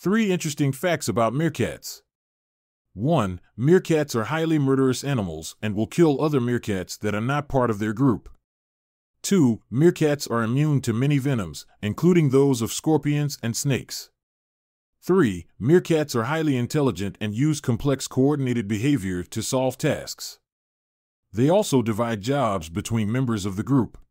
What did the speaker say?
3 interesting facts about meerkats. 1. Meerkats are highly murderous animals and will kill other meerkats that are not part of their group. 2. Meerkats are immune to many venoms, including those of scorpions and snakes. 3. Meerkats are highly intelligent and use complex coordinated behavior to solve tasks. They also divide jobs between members of the group.